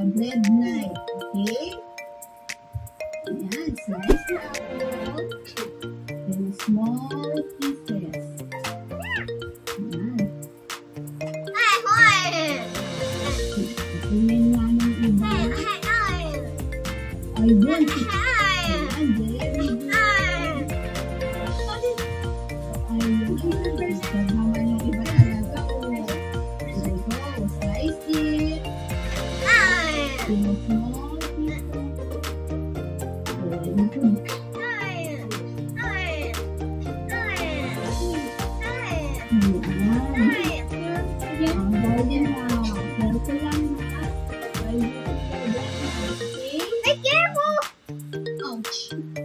bread knife. Okay? Ayan, slice the apple in small pieces. Ayan. Tingnan nga ng iba. I want it. Ayan, very good. Pag naman yung iba talaga. There you go. Slice it. In small pieces. Very good. Be careful! Ouch!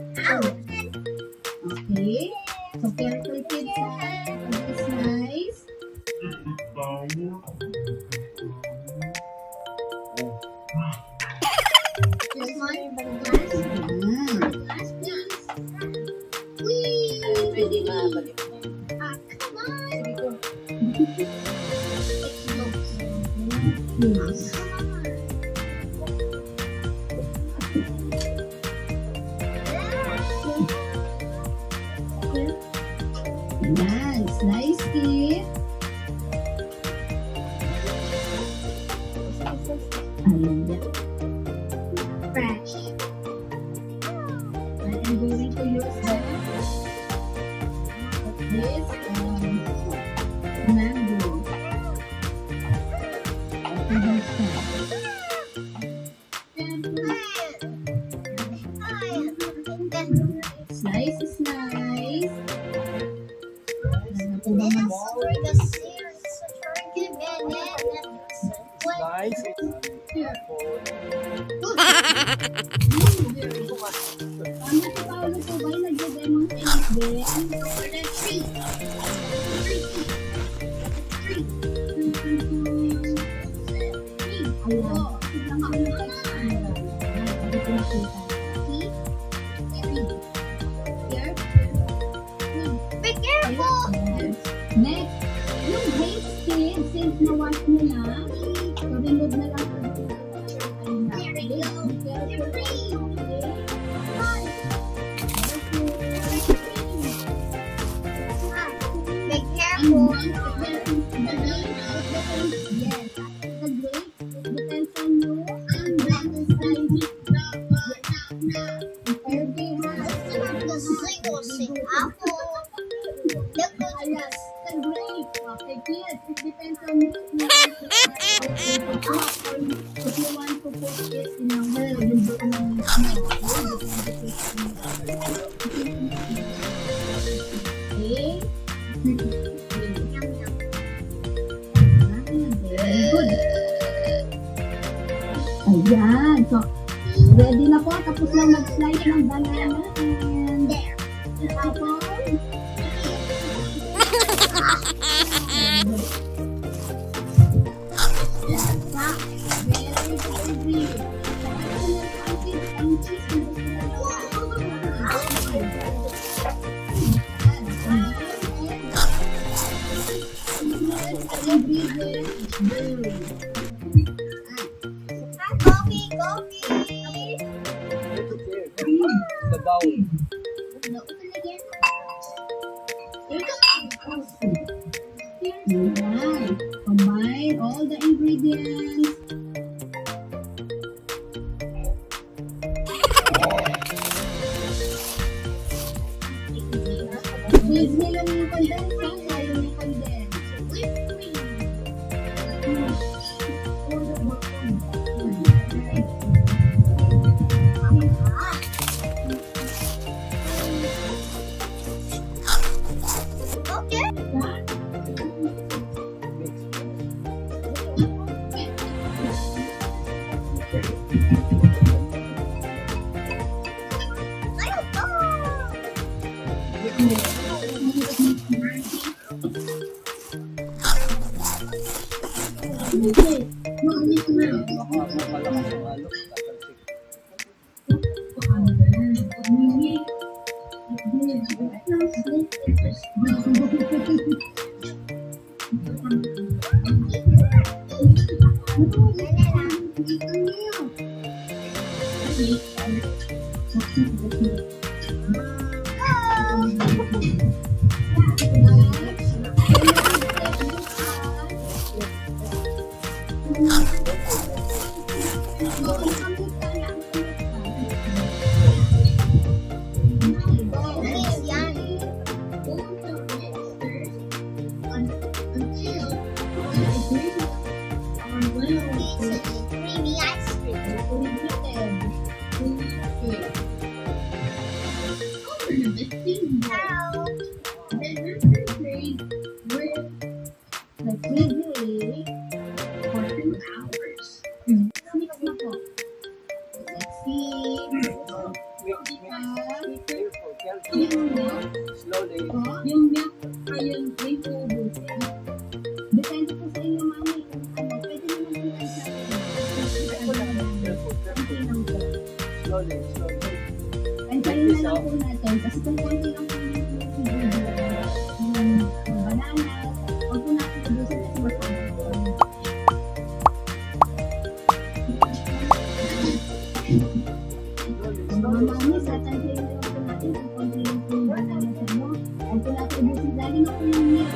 Okay, so careful kids pag slice. This one? Glass, yes. Whee! Come on! Yes. Ayan, slice it. Ayan. Fresh. And I'm going to use this mango. Slice is nice. Nice. Be careful! Next, yung grapes kids, since na-wash mo na, remove na lang sa Be careful! Yes, the grapes, it depends on you, and that is size. Every has The single apple. Look at this. the grape. Okay, kids, it depends on you. If you want to put it in a well, you do Very good. Ayan. So, ready na po. Tapos lang mag-slice ng banana and apple. Coffee! The bowl. Alright, combine all the ingredients. Squeeze nila yung condensed milk, ayaw yung condensed. Creamy ice cream. Hello. Slowly. Yung milk, ayun, may uubusin. Depende po sa inyo, mami. Ano, pwede naman po lang sa Slowly, slowly. antayin na lang po natin. Kasi kung konti lang po yung banana, huwag po natin ubusin kasi masama po. Mga mami, sa tantayin na lang po natin kung konti lang po yung banana sa mo. Huwag po natin ubusin. Lagi na po yung milk.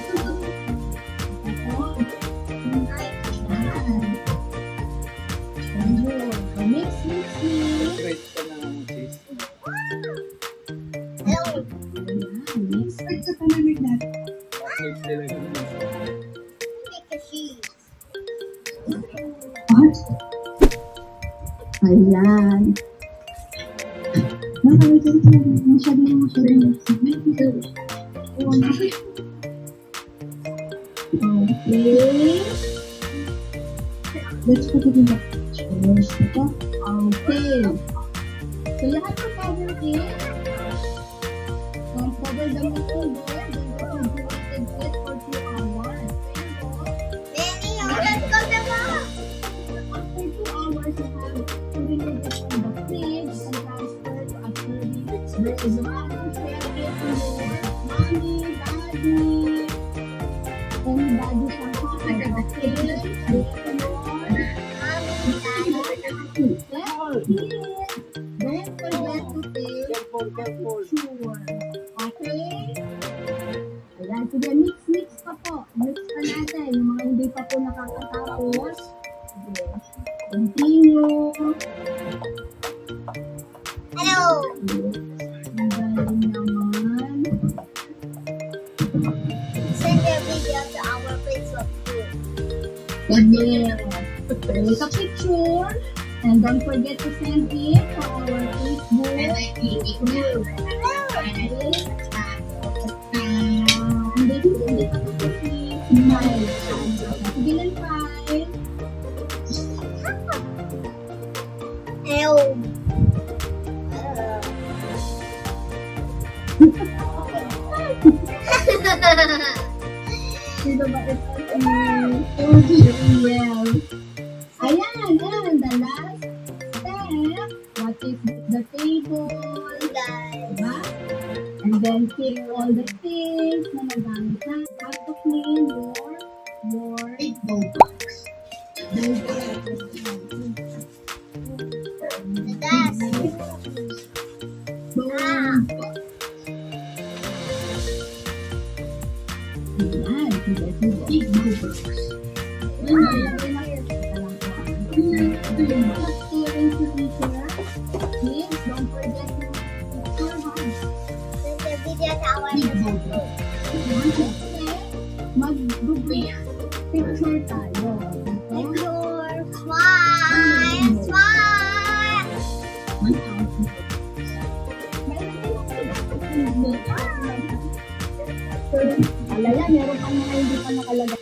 Mix. Grate ka ng cheese. Hello. Mix. Ito pa namin natin. Grate talaga ng cheese. Make a cheese. Ayan. Okay. Let's put it in the cheese. Okay. So you have to cover it. Cover the mold then you can it for 2 hours. Benny, let's go to mom. After 2 hours, you have to remove it from the fridge and transfer to a serving. There is one share it to your mommy, daddy, anybody from home. Okay, don't forget to take Careful. sure. Okay? Ayan, sige, mix pa po. Mix pa natin. Yung mga hindi pa po nakakatapos. Sige. Continue. Hello. Ang galing naman. Send your video to our Facebook group. Yes. Take a picture. And don't forget to send it to our Facebook group. Hindi pa ito kasi smile. Sige lang, file. Hello. Sino ba ito? Yes. Ayan, and the last step, what is the table? Diba? And then take all the things na nagamit na. How to clean your big bowl box. The dust. Ayan, big bowl box. Please don't forget to picture one. Send your video to our Facebook group. Mag-group picture tayo. Picture. Smile. Smile. Alala, meron pang mga hindi pa nakalagay.